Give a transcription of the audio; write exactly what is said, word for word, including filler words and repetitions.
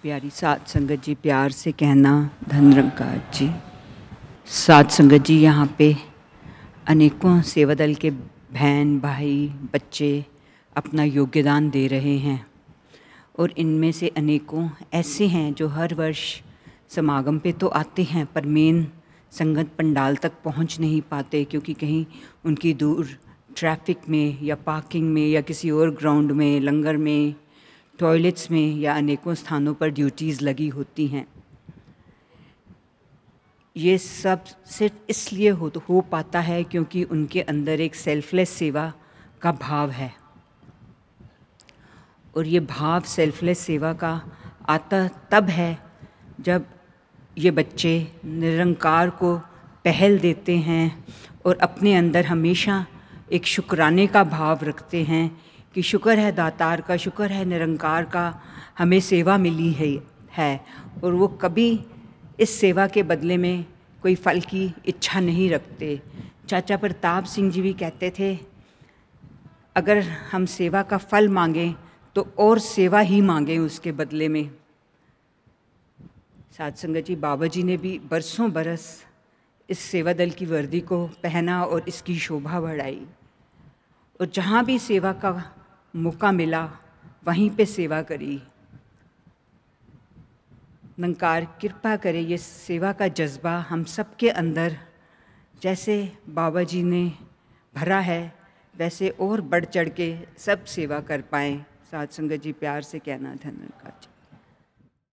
प्यारी साध संगत जी, प्यार से कहना धन निरंकार जी। साध संगत जी, यहाँ पे अनेकों सेवा दल के बहन भाई बच्चे अपना योगदान दे रहे हैं और इनमें से अनेकों ऐसे हैं जो हर वर्ष समागम पे तो आते हैं पर मेन संगत पंडाल तक पहुंच नहीं पाते, क्योंकि कहीं उनकी दूर ट्रैफिक में या पार्किंग में या किसी और ग्राउंड में, लंगर में, टॉयलेट्स में या अनेकों स्थानों पर ड्यूटीज़ लगी होती हैं। ये सब सिर्फ इसलिए हो तो हो पाता है क्योंकि उनके अंदर एक सेल्फलेस सेवा का भाव है, और ये भाव सेल्फलेस सेवा का आता तब है जब ये बच्चे निरंकार को पहल देते हैं और अपने अंदर हमेशा एक शुक्राने का भाव रखते हैं कि शुक्र है दातार का, शुक्र है निरंकार का, हमें सेवा मिली है है और वो कभी इस सेवा के बदले में कोई फल की इच्छा नहीं रखते। चाचा प्रताप सिंह जी भी कहते थे, अगर हम सेवा का फल मांगें तो और सेवा ही मांगें उसके बदले में। साध संगत जी, बाबा जी ने भी बरसों बरस इस सेवा दल की वर्दी को पहना और इसकी शोभा बढ़ाई, और जहाँ भी सेवा का मौका मिला वहीं पे सेवा करी। निरंकार कृपा करे ये सेवा का जज्बा हम सब के अंदर जैसे बाबा जी ने भरा है वैसे और बढ़ चढ़ के सब सेवा कर पाएँ। साध संगत जी, प्यार से कहना धन निरंकार।